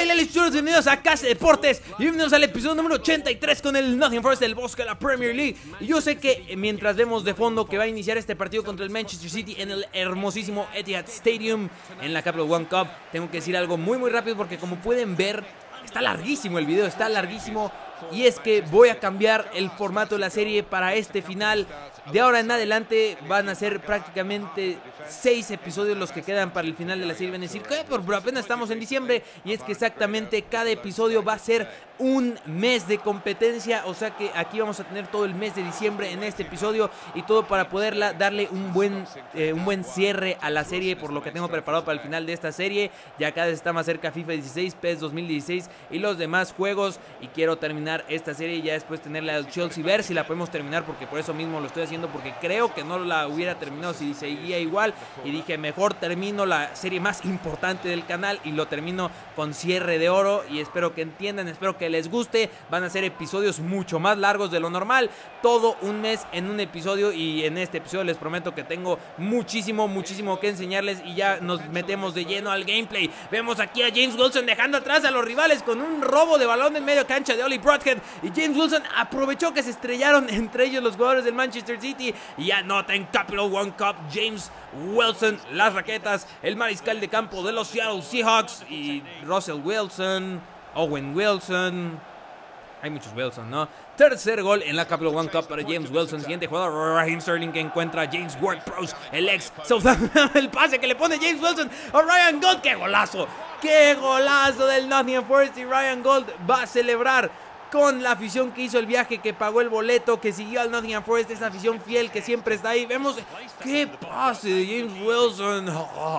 Hola Lelichurros, bienvenidos a Casa Deportes y bienvenidos al episodio número 83 con el Nottingham Forest del Bosque de la Premier League. Y yo sé que mientras vemos de fondo que va a iniciar este partido contra el Manchester City en el hermosísimo Etihad Stadium en la Capital One Cup, tengo que decir algo muy rápido porque como pueden ver, está larguísimo el video, está larguísimo. Y es que voy a cambiar el formato de la serie para este final. De ahora en adelante van a ser prácticamente 6 episodios los que quedan para el final de la serie. Van a decir que pero apenas estamos en diciembre. Y es que exactamente cada episodio va a ser un mes de competencia. O sea que aquí vamos a tener todo el mes de diciembre en este episodio. Y todo para poder darle un buen cierre a la serie. Por lo que tengo preparado para el final de esta serie. Ya cada vez está más cerca FIFA 16, PES 2016 y los demás juegos. Y quiero terminar esta serie y ya después tenerla al Chelsea, ver si la podemos terminar, porque por eso mismo lo estoy haciendo, porque creo que no la hubiera terminado si seguía igual. Y dije, mejor termino la serie más importante del canal y lo termino con cierre de oro. Y espero que entiendan, espero que les guste. Van a ser episodios mucho más largos de lo normal, todo un mes en un episodio. Y en este episodio les prometo que tengo muchísimo que enseñarles. Y ya nos metemos de lleno al gameplay. Vemos aquí a James Wilson dejando atrás a los rivales con un robo de balón en medio cancha de Oli Broadhead. Y James Wilson aprovechó que se estrellaron entre ellos los jugadores del Manchester City y anota en Capital One Cup James Wilson. Las raquetas, el mariscal de campo de los Seattle Seahawks y Russell Wilson, Owen Wilson. Hay muchos Wilson, ¿no? Tercer gol en la Capital One Cup para James Wilson. Siguiente jugador, Raheem Sterling, que encuentra a James Ward-Prowse, el ex Southampton. El pase que le pone James Wilson a Ryan Gold. ¡Qué golazo! ¡Qué golazo del Nottingham Forest! Y Ryan Gold va a celebrar con la afición que hizo el viaje, que pagó el boleto, que siguió al Nottingham Forest, esa afición fiel que siempre está ahí. Vemos qué pase de James Wilson.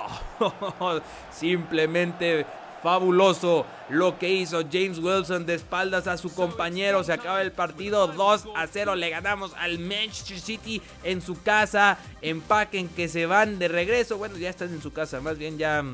Simplemente fabuloso lo que hizo James Wilson de espaldas a su compañero. Se acaba el partido 2-0. Le ganamos al Manchester City en su casa. Empaquen que se van de regreso. Bueno, ya están en su casa. Más bien ya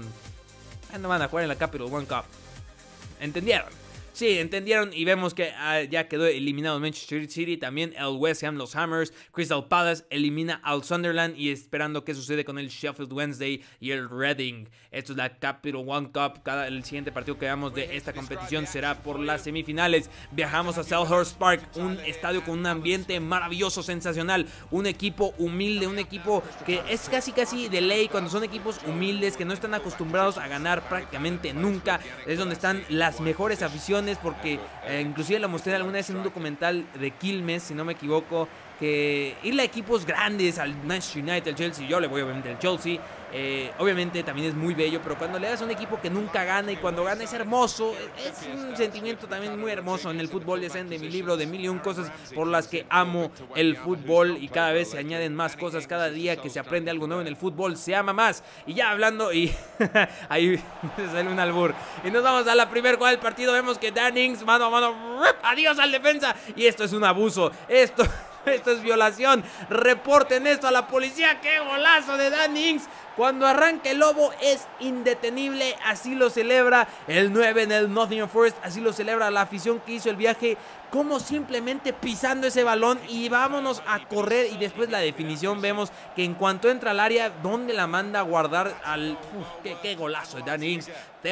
no van a jugar en la Capital One Cup. ¿Entendieron? Sí, entendieron, y vemos que ya quedó eliminado el Manchester City, también el West Ham, los Hammers. Crystal Palace elimina al Sunderland y esperando qué sucede con el Sheffield Wednesday y el Reading. Esto es la Capital One Cup. El siguiente partido que veamos de esta competición será por las semifinales. Viajamos a Selhurst Park, un estadio con un ambiente maravilloso, sensacional. Un equipo humilde, un equipo que es casi de ley cuando son equipos humildes, que no están acostumbrados a ganar prácticamente nunca. Es donde están las mejores aficiones. Porque inclusive lo mostré alguna vez en un documental de Quilmes, si no me equivoco, que irle a equipos grandes, al Manchester United, al Chelsea, yo le voy obviamente al Chelsea, obviamente también es muy bello, pero cuando le das a un equipo que nunca gana y cuando gana es hermoso, es un sentimiento también muy hermoso. En el fútbol ya saben de mi libro de 1001 cosas por las que amo el fútbol, y cada vez se añaden más cosas, cada día que se aprende algo nuevo en el fútbol se ama más. Y ya hablando, y ahí me sale un albur, y nos vamos a la primera jugada del partido. Vemos que Dan Ings, mano a mano, adiós al defensa, y esto es un abuso, esto es violación. Reporten esto a la policía. ¡Qué golazo de Dan Ings! Cuando arranca el lobo es indetenible. Así lo celebra el 9 en el Nottingham Forest. Así lo celebra la afición que hizo el viaje. Como simplemente pisando ese balón y vámonos a correr. Y después la definición, vemos que en cuanto entra al área, donde la manda a guardar al... qué golazo de Dan Ings.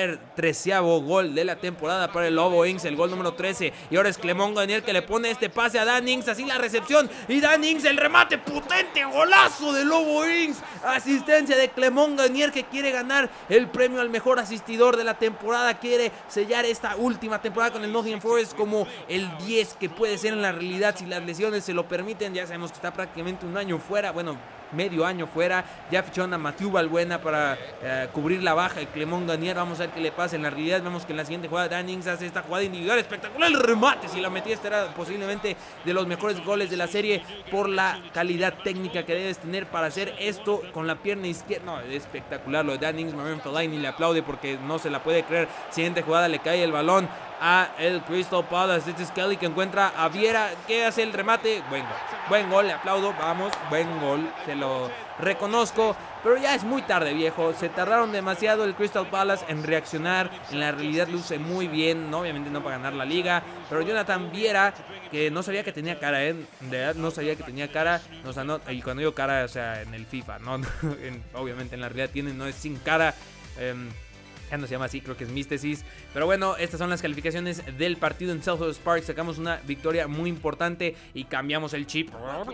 13º gol de la temporada para el Lobo Ings, el gol número 13. Y ahora es Clement Grenier que le pone este pase a Dan Ings. Así la recepción y Dan Ings el remate potente. Golazo de Lobo Ings. Asistencia de Clement Grenier, que quiere ganar el premio al mejor asistidor de la temporada. Quiere sellar esta última temporada con el Nottingham Forest como el 10 que puede ser en la realidad si las lesiones se lo permiten. Ya sabemos que está prácticamente un año fuera, bueno, medio año fuera. Ya ficharon a Mathieu Valbuena para cubrir la baja de Clement Grenier. Vamos a ver qué le pasa. En la realidad vemos que en la siguiente jugada Dan Ings hace esta jugada individual espectacular. El remate, si la metía, este era posiblemente de los mejores goles de la serie por la calidad técnica que debes tener para hacer esto con la pierna izquierda. No, es espectacular lo de Dan Ings. Marion Fellaini le aplaude porque no se la puede creer. Siguiente jugada, le cae el balón a el Crystal Palace. Este es Kelly que encuentra a Vieira, que hace el remate. Buen gol, le aplaudo, vamos, buen gol, se lo reconozco, pero ya es muy tarde, viejo. Se tardaron demasiado el Crystal Palace en reaccionar. En la realidad luce muy bien, ¿no? Obviamente no para ganar la liga, pero Jonathan Vieira, que no sabía que tenía cara, en realidad no sabía que tenía cara, y cuando digo cara, o sea, en el FIFA, ¿no? Obviamente en la realidad tiene, no es sin cara. Ya no se llama así, creo que es Místesis. Pero bueno, estas son las calificaciones del partido en Selhurst Park. Sacamos una victoria muy importante y cambiamos el chip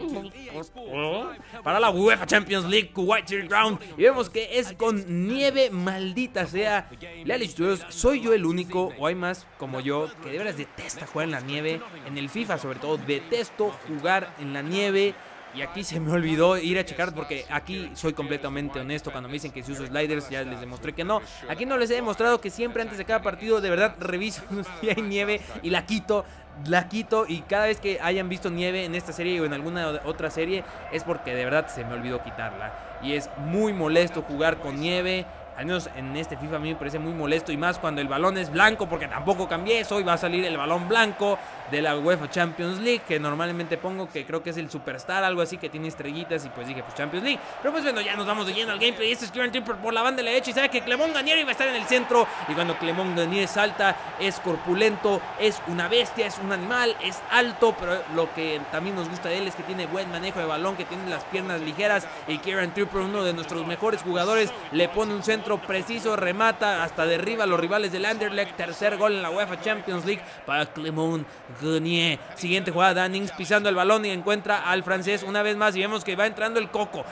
para la UEFA Champions League Kuwait City Ground. Y vemos que es con nieve, maldita sea. Leales estudios, ¿soy yo el único o hay más como yo que de veras detesta jugar en la nieve? En el FIFA sobre todo, detesto jugar en la nieve. Y aquí se me olvidó ir a checar porque aquí soy completamente honesto cuando me dicen que si uso sliders, ya les demostré que no. Aquí no les he demostrado que siempre antes de cada partido de verdad reviso si hay nieve y la quito. Y cada vez que hayan visto nieve en esta serie o en alguna otra serie es porque de verdad se me olvidó quitarla. Y es muy molesto jugar con nieve. Al menos en este FIFA a mí me parece muy molesto y más cuando el balón es blanco, porque tampoco cambié eso y va a salir el balón blanco de la UEFA Champions League, que normalmente pongo que creo que es el Superstar, algo así, que tiene estrellitas, y pues dije pues Champions League. Pero pues bueno, ya nos vamos de lleno al gameplay. Este es Kieran Trippier por la banda de la derecha y sabe que Clement Garnier iba a estar en el centro, y cuando Clement Garnier salta es corpulento, es una bestia, es un animal, es alto, pero lo que también nos gusta de él es que tiene buen manejo de balón, que tiene las piernas ligeras, y Kieran Trippier, uno de nuestros mejores jugadores, le pone un centro preciso, remata, hasta derriba a los rivales del Anderlecht. Tercer gol en la UEFA Champions League para Clement Garnier. Siguiente jugada, Dan Ings pisando el balón y encuentra al francés una vez más, y vemos que va entrando el Coco.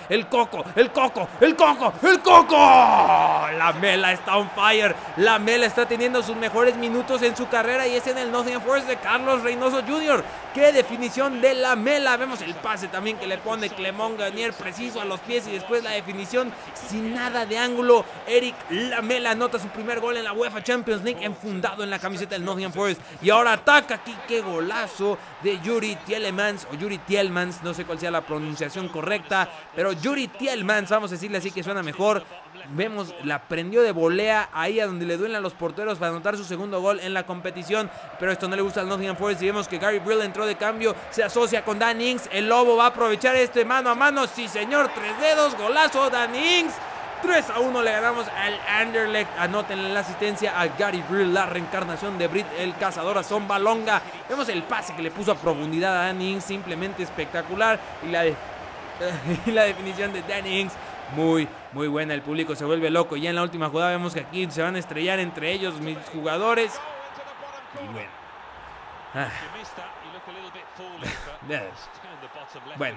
La Mela está on fire. La Mela está teniendo sus mejores minutos en su carrera y es en el Nottingham Forest de Carlos Reynoso Jr. ¡Qué definición de la Mela! Vemos el pase también que le pone Clement Garnier preciso a los pies, y después la definición sin nada de ángulo. Eric Lamela anota su primer gol en la UEFA Champions League, enfundado en la camiseta del Nottingham Forest, y ahora ataca aquí. ¡Qué golazo de Yuri Tielemans, o Yuri Tielmans, no sé cuál sea la pronunciación correcta, pero Yuri Tielmans, vamos a decirle así que suena mejor. Vemos, la prendió de volea ahí a donde le duelen a los porteros para anotar su segundo gol en la competición, pero esto no le gusta al Nottingham Forest, y vemos que Gary Brill entró de cambio, se asocia con Dan Ings. El Lobo va a aprovechar este mano a mano, sí señor, 3 dedos, golazo Dan Ings. 3-1 le ganamos al Anderlecht. Anoten la asistencia a Gary Brill, la reencarnación de Brit, el cazador a Son Balonga. Vemos el pase que le puso a profundidad a Dan Ings, simplemente espectacular, y la definición de Dan Ings muy buena. El público se vuelve loco. Ya en la última jugada vemos que aquí se van a estrellar entre ellos mis jugadores. Y bueno,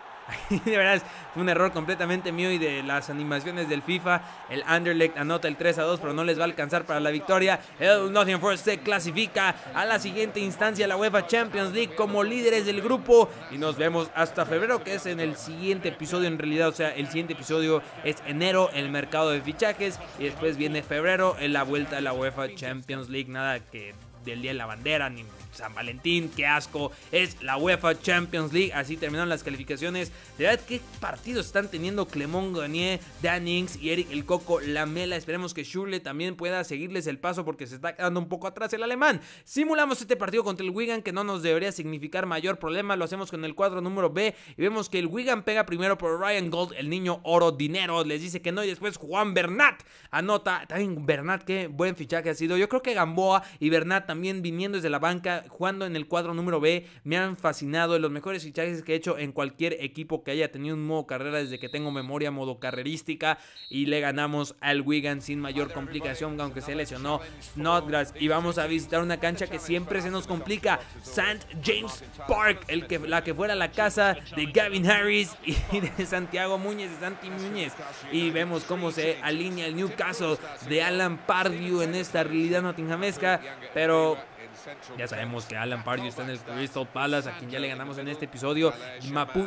de verdad fue un error completamente mío y de las animaciones del FIFA. El Anderlecht anota el 3-2, pero no les va a alcanzar para la victoria. El Nottingham Forest se clasifica a la siguiente instancia, la UEFA Champions League, como líderes del grupo, y nos vemos hasta febrero, que es en el siguiente episodio en realidad. O sea, el siguiente episodio es enero, el mercado de fichajes, y después viene febrero en la vuelta de la UEFA Champions League. Nada que del Día de la Bandera ni San Valentín, qué asco, es la UEFA Champions League. Así terminaron las calificaciones. De verdad, qué partidos están teniendo Clement Garnier, Dan Ings y Eric el Coco Lamela. Esperemos que Schürrle también pueda seguirles el paso, porque se está quedando un poco atrás el alemán. Simulamos este partido contra el Wigan, que no nos debería significar mayor problema. Lo hacemos con el cuadro número B y vemos que el Wigan pega primero por Ryan Gold, el niño oro dinero, les dice que no, y después Juan Bernat anota. También Bernat, qué buen fichaje ha sido. Yo creo que Gamboa y Bernat también viniendo desde la banca, jugando en el cuadro número B, me han fascinado. De los mejores fichajes que he hecho en cualquier equipo que haya tenido un modo carrera desde que tengo memoria, modo carrerística, y le ganamos al Wigan sin mayor complicación, aunque se lesionó Snodgrass. Y vamos a visitar una cancha que siempre se nos complica, St. James Park, la que fuera la casa de Gavin Harris y de Santiago Muñez, de Santi Muñez. Y vemos cómo se alinea el Newcastle de Alan Pardew en esta realidad nottinghamesca, pero ya sabemos que Alan Pardew está en el Crystal Palace, a quien ya le ganamos en este episodio. Mapu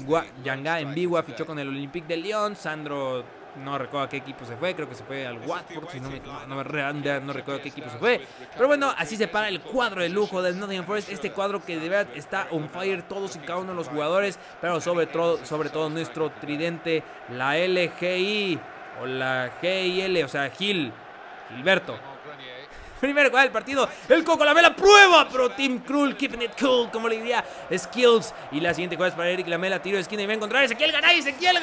Yanga en Bigua fichó con el Olympique de Lyon. Sandro, no recuerdo a qué equipo se fue, creo que se fue al Watford, si no recuerdo a qué equipo se fue. Pero bueno, así se para el cuadro de lujo del Nottingham Forest. Este cuadro que de verdad está on fire, todos y cada uno de los jugadores, pero sobre todo nuestro tridente, la LGI o la GIL, o sea, Gilberto. Primer gol del partido, el Coco Lamela prueba, pero Tim Krul, keeping it cool, como le diría Skills. Y la siguiente jugada es para Eric Lamela, tiro de esquina y va a encontrar Ezequiel Garay,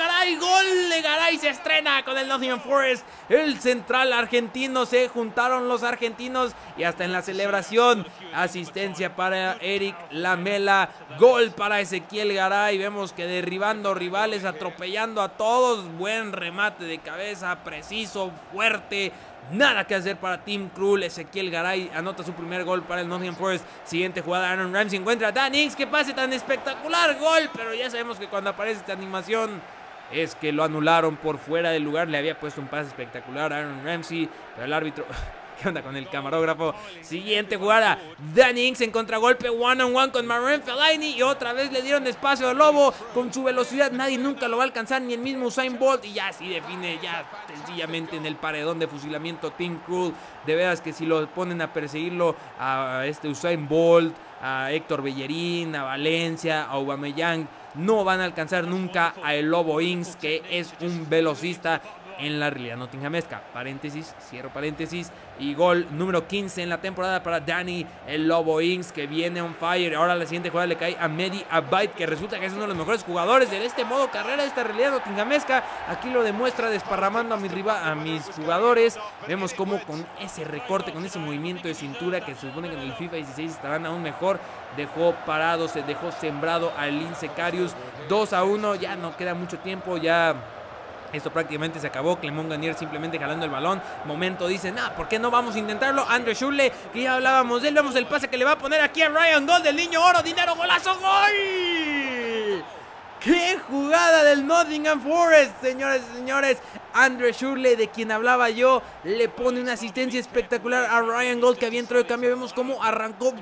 gol de Garay, se estrena con el Nottingham Forest. El central argentino, se juntaron los argentinos y hasta en la celebración, asistencia para Eric Lamela, gol para Ezequiel Garay. Vemos que derribando rivales, atropellando a todos, buen remate de cabeza, preciso, fuerte. Nada que hacer para Tim Krul. Ezequiel Garay anota su primer gol para el Nottingham Forest. Siguiente jugada, Aaron Ramsey encuentra a Dan Ings. ¡Qué pase tan espectacular! Gol, pero ya sabemos que cuando aparece esta animación es que lo anularon por fuera del lugar. Le había puesto un pase espectacular a Aaron Ramsey, pero el árbitro... ¿Qué onda con el camarógrafo? Siguiente jugada, Dan Ings en contragolpe one on one con Marouane Fellaini y otra vez le dieron espacio al Lobo. Con su velocidad nadie nunca lo va a alcanzar, ni el mismo Usain Bolt, y ya así define ya sencillamente en el paredón de fusilamiento Tim Krul. De veras que si lo ponen a perseguirlo a Usain Bolt, a Héctor Bellerín, a Valencia, a Aubameyang, no van a alcanzar nunca a el Lobo Ings, que es un velocista en la realidad nottinghamesca. Paréntesis, cierro paréntesis. Y gol número 15 en la temporada para Danny el Lobo Ings, que viene on fire. Ahora la siguiente jugada le cae a Mehdi Abaid, que resulta que es uno de los mejores jugadores de este modo carrera, de esta realidad nottinghamesca. Aquí lo demuestra desparramando a mis jugadores. Vemos cómo con ese recorte, con ese movimiento de cintura, que se supone que en el FIFA 16 estarán aún mejor, dejó parado, se dejó sembrado al Lince Karius. 2-1, ya no queda mucho tiempo, ya... Esto prácticamente se acabó. Clement Garnier simplemente jalando el balón. Momento dicen, ¿por qué no vamos a intentarlo? Andre Schürrle, que ya hablábamos de él. Vemos el pase que le va a poner aquí a Ryan. Gol del Niño Oro. Dinero, golazo, gol. ¡Qué jugada del Nottingham Forest! Señores y señores, Andre Schürrle, de quien hablaba yo, le pone una asistencia espectacular a Ryan Gold, que había entrado de cambio. Vemos cómo arrancó...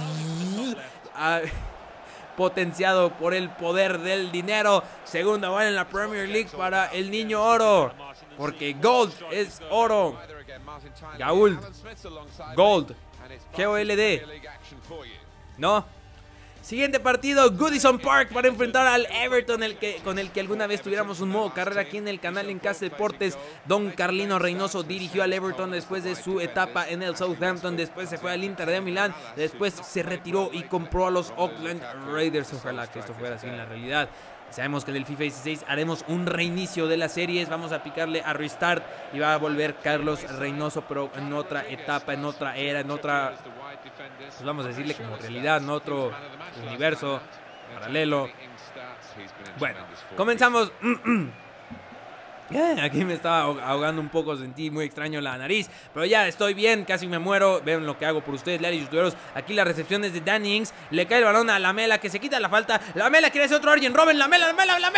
potenciado por el poder del dinero. Segunda bola en la Premier League para el Niño Oro, porque Gold es oro. Gold, G-O-L-D. No. Siguiente partido, Goodison Park, para enfrentar al Everton, con el que alguna vez tuviéramos un modo carrera aquí en el canal en Casa Deportes. Don Carlino Reynoso dirigió al Everton después de su etapa en el Southampton. Después se fue al Inter de Milán. Después se retiró y compró a los Oakland Raiders. Ojalá que esto fuera así en la realidad. Sabemos que en el FIFA 16 haremos un reinicio de las series. Vamos a picarle a Restart y va a volver Carlos Reynoso, pero en otra etapa, en otra era, en otra... Pues vamos a decirle como realidad, en otro universo paralelo. Bueno, comenzamos. Aquí me estaba ahogando un poco, sentí muy extraño la nariz, pero ya estoy bien, casi me muero. Ven lo que hago por ustedes, leales youtuberos. Aquí la recepción es de Danny Ings, le cae el balón a Lamela, que se quita la falta. Lamela quiere hacer otro Arjen Robben, Lamela.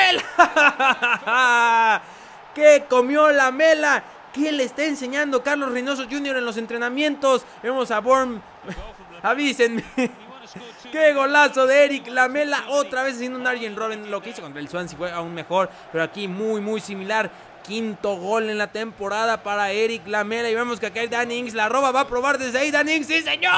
¿Qué comió Lamela? ¿Qué le está enseñando Carlos Reynoso Jr. en los entrenamientos? Vemos a Born. Avísenme. ¡Qué golazo de Eric Lamela! Otra vez haciendo un Arjen Robben. Lo que hizo contra el Swansea fue aún mejor, pero aquí muy similar. Quinto gol en la temporada para Eric Lamela. Y vemos que acá hay Danny Ings, la roba, va a probar desde ahí Danny Ings. ¡Sí, señor!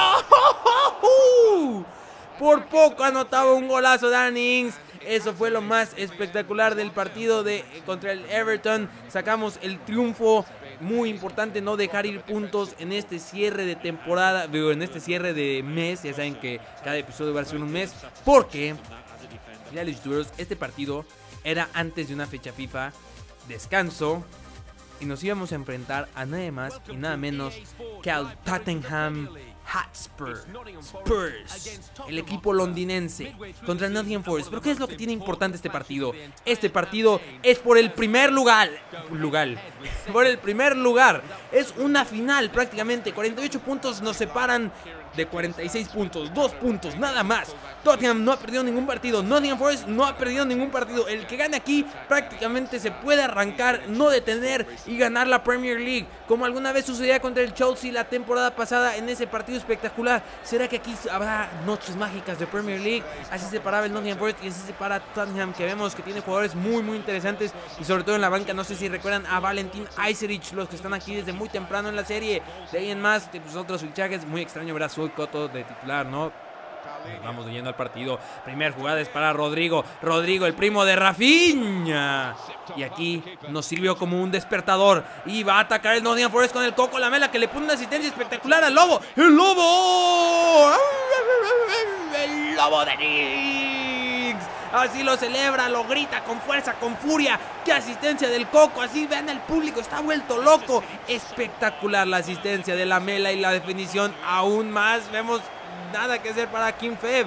Por poco anotaba un golazo Danny Ings. Eso fue lo más espectacular del partido contra el Everton. Sacamos el triunfo. Muy importante no dejar ir puntos en este cierre de temporada, en este cierre de mes. Ya saben que cada episodio va a ser un mes, porque, este partido era antes de una fecha FIFA, descanso, y nos íbamos a enfrentar a nada más y nada menos que al Tottenham Hotspur Spurs, el equipo londinense contra el Nottingham Forest. Pero ¿qué es lo que tiene importante este partido? Este partido es por el primer lugar. Por el primer lugar. Es una final prácticamente. 48 puntos nos separan de 46 puntos. 2 puntos, nada más. Tottenham no ha perdido ningún partido. Nottingham Forest no ha perdido ningún partido. El que gane aquí prácticamente se puede arrancar, no detener y ganar la Premier League, como alguna vez sucedía contra el Chelsea la temporada pasada en ese partido espectacular. ¿Será que aquí habrá noches mágicas de Premier League? Así se paraba el Nottingham Forest y así se para Tottenham, que vemos que tiene jugadores muy interesantes, y sobre todo en la banca. No sé si recuerdan a Valentin Ajcevic, los que están aquí desde muy temprano en la serie. De ahí en más, pues otros fichajes. Muy extraño ver a Zoe Cotto de titular, ¿no? Vamos yendo al partido. Primer jugada es para Rodrigo. Rodrigo, el primo de Rafinha. Y aquí nos sirvió como un despertador. Y va a atacar el Nottingham Forest con el Coco Lamela, que le pone una asistencia espectacular al Lobo. ¡El Lobo! ¡El Lobo de Nix! Así lo celebra, lo grita con fuerza, con furia. ¡Qué asistencia del Coco! Así vean al público, está vuelto loco. Espectacular la asistencia de Lamela y la definición aún más. Vemos nada que hacer para Kim Feb.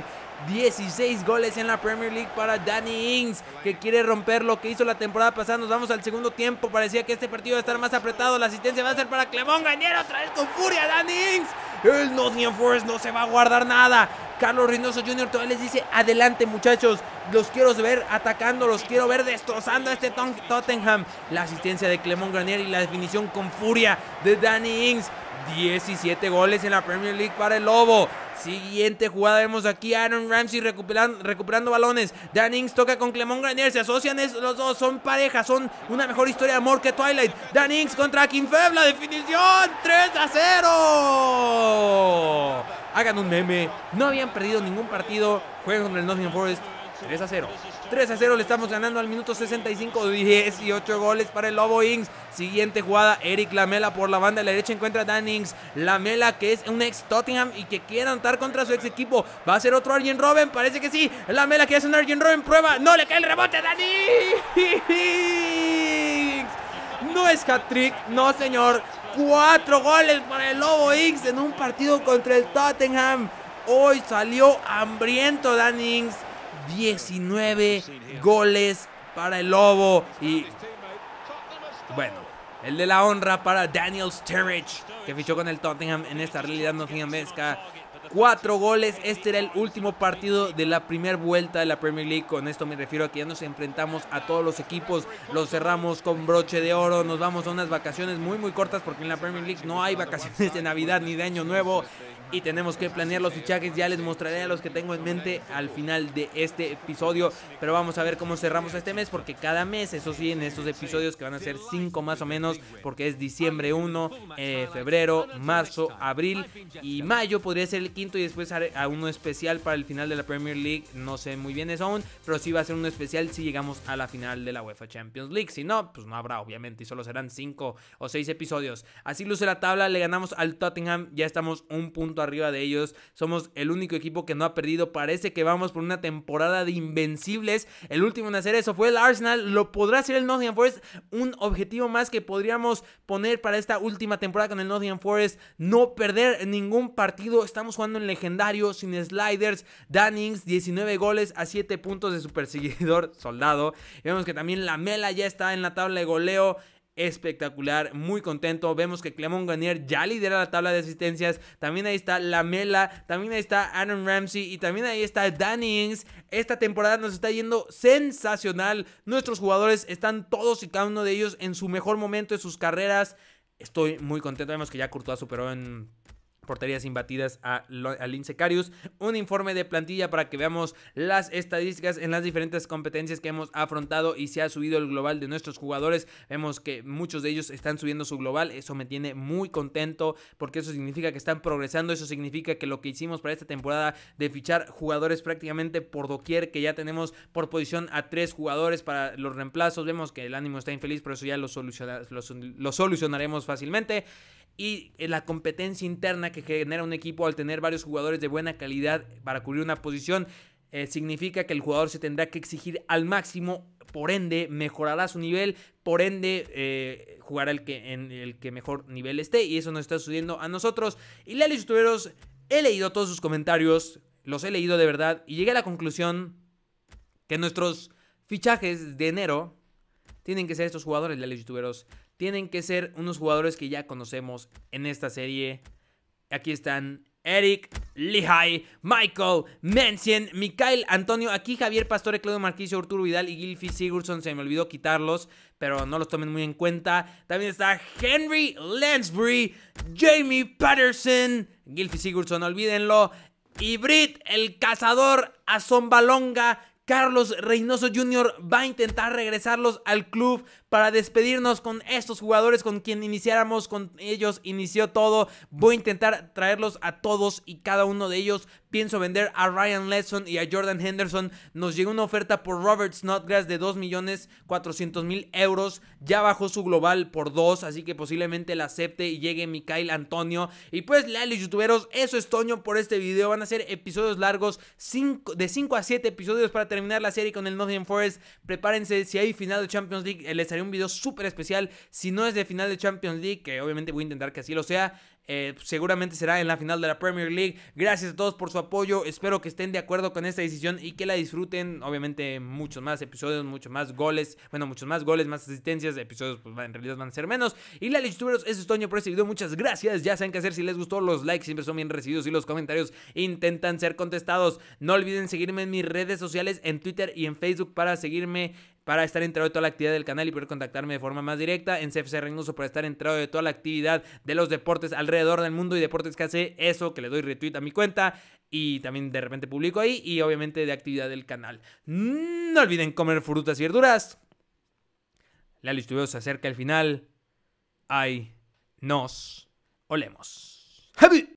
16 goles en la Premier League para Danny Ings, que quiere romper lo que hizo la temporada pasada. Nos vamos al segundo tiempo, parecía que este partido iba a estar más apretado. La asistencia va a ser para Clement Grenier, otra vez con furia Danny Ings. El Nottingham Forest no se va a guardar nada. Carlos Reynoso Jr. todavía les dice: adelante muchachos, los quiero ver atacando, los quiero ver destrozando a este Tottenham. La asistencia de Clement Grenier y la definición con furia de Danny Ings. 17 goles en la Premier League para el Lobo. Siguiente jugada, vemos aquí a Aaron Ramsey recuperando balones. Danny Ings toca con Clement Grenier, se asocian los dos, son pareja, son una mejor historia de amor que Twilight. Danny Ings contra Akinfev, la definición, 3-0. Hagan un meme, no habían perdido ningún partido, juegan con el Nottingham Forest, 3-0. 3-0 le estamos ganando al minuto 65, 18 goles para el Lobo Ings. Siguiente jugada, Eric Lamela por la banda de la derecha encuentra a Danny Ings. Lamela, que es un ex Tottenham y que quiere anotar contra su ex equipo. Va a ser otro Arjen Robben, parece que sí. Lamela que hace un Arjen Robben, prueba, no le cae el rebote a Danny Ings. No es hat-trick, no señor. 4 goles para el Lobo Ings en un partido contra el Tottenham. Hoy salió hambriento Danny Ings. 19 goles para el Lobo. Y bueno, el de la honra para Daniel Sturridge, que fichó con el Tottenham en esta realidad nottinghamesca. 4 goles, este era el último partido de la primera vuelta de la Premier League. Con esto me refiero a que ya nos enfrentamos a todos los equipos, los cerramos con broche de oro, nos vamos a unas vacaciones muy cortas porque en la Premier League no hay vacaciones de Navidad ni de Año Nuevo. Y tenemos que planear los fichajes, ya les mostraré a los que tengo en mente al final de este episodio. Pero vamos a ver cómo cerramos este mes, porque cada mes, eso sí, en estos episodios que van a ser 5 más o menos, porque es diciembre 1, febrero, marzo, abril y mayo podría ser el quinto, y después haré a uno especial para el final de la Premier League. No sé muy bien eso aún, pero sí va a ser uno especial si llegamos a la final de la UEFA Champions League. Si no, pues no habrá obviamente, y solo serán 5 o 6 episodios. Así luce la tabla, le ganamos al Tottenham, ya estamos un punto arriba de ellos, somos el único equipo que no ha perdido. Parece que vamos por una temporada de invencibles. El último en hacer eso fue el Arsenal, lo podrá hacer el Nottingham Forest. Un objetivo más que podríamos poner para esta última temporada con el Nottingham Forest: no perder ningún partido. Estamos jugando en legendario, sin sliders. Danny Ings, 19 goles a 7 puntos de su perseguidor Soldado. Y vemos que también Lamela ya está en la tabla de goleo. Espectacular, muy contento. Vemos que Clement Grenier ya lidera la tabla de asistencias. También ahí está Lamela, también ahí está Aaron Ramsey y también ahí está Danny Ings. Esta temporada nos está yendo sensacional. Nuestros jugadores están todos y cada uno de ellos en su mejor momento de sus carreras. Estoy muy contento. Vemos que ya Courtois superó en porterías imbatidas a Lince Karius. Un informe de plantilla para que veamos las estadísticas en las diferentes competencias que hemos afrontado y se ha subido el global de nuestros jugadores. Vemos que muchos de ellos están subiendo su global. Eso me tiene muy contento porque eso significa que están progresando. Eso significa que lo que hicimos para esta temporada de fichar jugadores prácticamente por doquier, que ya tenemos por posición a 3 jugadores para los reemplazos. Vemos que el ánimo está infeliz, pero eso ya lo solucionaremos fácilmente. Y la competencia interna que genera un equipo al tener varios jugadores de buena calidad para cubrir una posición significa que el jugador se tendrá que exigir al máximo, por ende mejorará su nivel, por ende jugará en el que mejor nivel esté, y eso nos está sucediendo a nosotros. Y Lali Youtuberos, he leído todos sus comentarios, los he leído de verdad, y llegué a la conclusión que nuestros fichajes de enero tienen que ser estos jugadores, Lali Youtuberos. Tienen que ser unos jugadores que ya conocemos en esta serie. Aquí están Eric, Lehigh, Michael, Mencien, Mikael, Antonio. Aquí Javier Pastore, Claudio Marquisio, Arturo Vidal y Gylfi Sigurdsson. Se me olvidó quitarlos, pero no los tomen muy en cuenta. También está Henry Lansbury, Jamie Patterson, Gylfi Sigurdsson, no olvídenlo. Y Brit, el cazador Azombalonga. Carlos Reynoso Jr. va a intentar regresarlos al club para despedirnos con estos jugadores con quien iniciáramos, con ellos inició todo. Voy a intentar traerlos a todos y cada uno de ellos. Pienso vender a Ryan Lesson y a Jordan Henderson. Nos llegó una oferta por Robert Snodgrass de 2.400.000 euros. Ya bajó su global por 2, así que posiblemente la acepte y llegue Mikael Antonio. Y pues, leales youtuberos, eso es Toño por este video. Van a ser episodios largos, de 5 a 7 episodios para terminar la serie con el Nottingham Forest. Prepárense, si hay final de Champions League, les haré un video súper especial. Si no es de final de Champions League, que obviamente voy a intentar que así lo sea, seguramente será en la final de la Premier League. Gracias a todos por su apoyo, espero que estén de acuerdo con esta decisión y que la disfruten. Obviamente muchos más episodios, muchos más goles, más asistencias, episodios pues en realidad van a ser menos. Y la youtuberos, eso es todo por este video, muchas gracias. Ya saben qué hacer si les gustó, los likes siempre son bien recibidos y los comentarios intentan ser contestados. No olviden seguirme en mis redes sociales, en Twitter y en Facebook para seguirme, para estar enterado de toda la actividad del canal y poder contactarme de forma más directa. En CFC Reynoso para estar enterado de toda la actividad de los deportes alrededor del mundo y deportes que hace eso, que le doy retweet a mi cuenta y también de repente publico ahí, y obviamente de actividad del canal. No olviden comer frutas y verduras. La lista se acerca al final. Ay, nos olemos. ¡Happy!